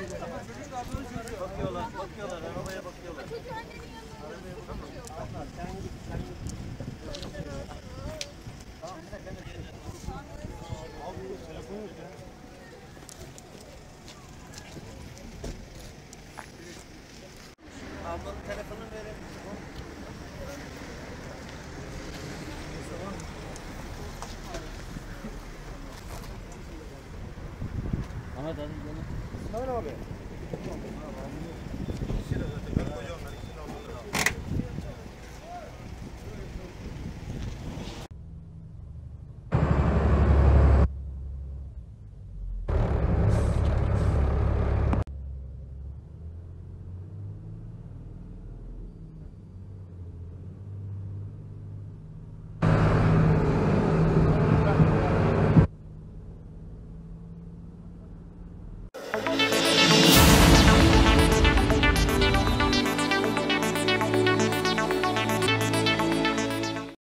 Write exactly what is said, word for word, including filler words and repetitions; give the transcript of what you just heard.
Bakıyorlar, bakıyorlar, arabaya bakıyorlar. Ablanın telefonunu verin. Ahmet hadi gidelim. İsmail abi. Thank you.